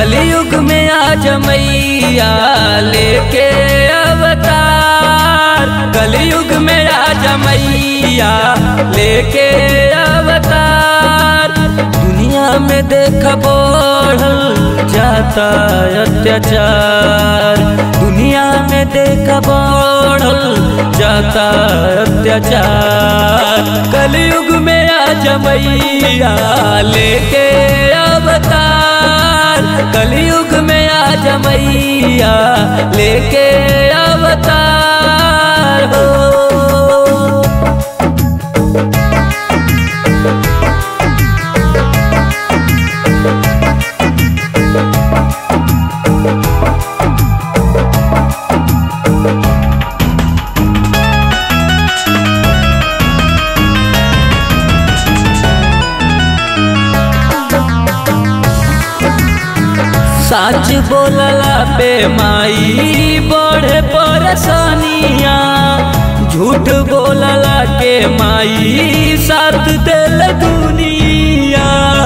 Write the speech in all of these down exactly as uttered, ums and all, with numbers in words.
कलयुग में आज मैया लेके अवतार। कलयुग में आज मैया लेके अवतार। दुनिया में देख बढ़ल जाता अत्याचार। दुनिया में देख बढ़ल जाता अत्याचार। कलयुग में आज मैया लेके अवतार। कलयुग में आज मैया लेके अवतार हो। सच बोलला पे माई बढ़े परेशानिया। झूठ बोलला के माई साथ दिल दुनिया।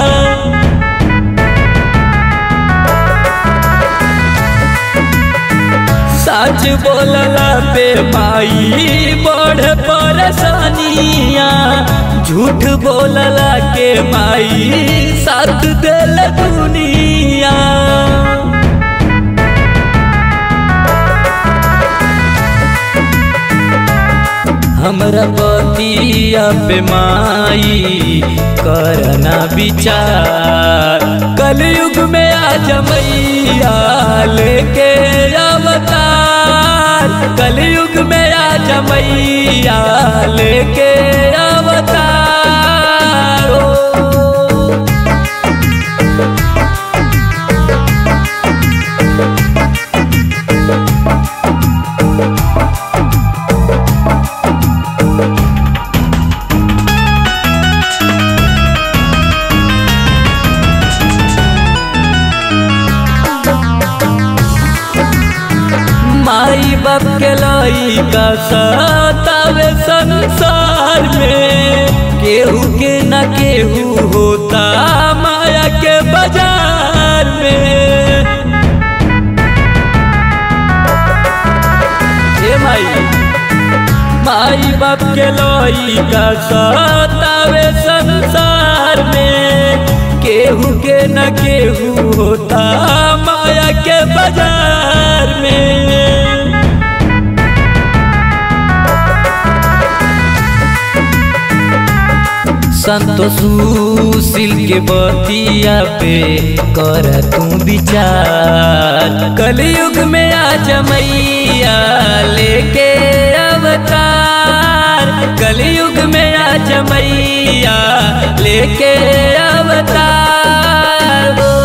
सच बोलला पे माई बढ़े परेशानिया। झूठ बोलला के माई साथ दिल दुनिया। हमरा पतिया पे माई करना विचार। कलयुग में आज मैया लेके अवतार। कलयुग में आज मैया लेके अवतार। माई बाप के लइका सतावे संसार में। केहू के न केहू होता माया के बाजार में। हे माई माई बाप के लइका सतावे संसार में। केहू के न केहू होता माया के बाजार में। संतोष सुशील के बतिया पे कर तू विचार। कलयुग में आज मैया लेके अवतार। कलयुग में आज मैया लेके अवतार।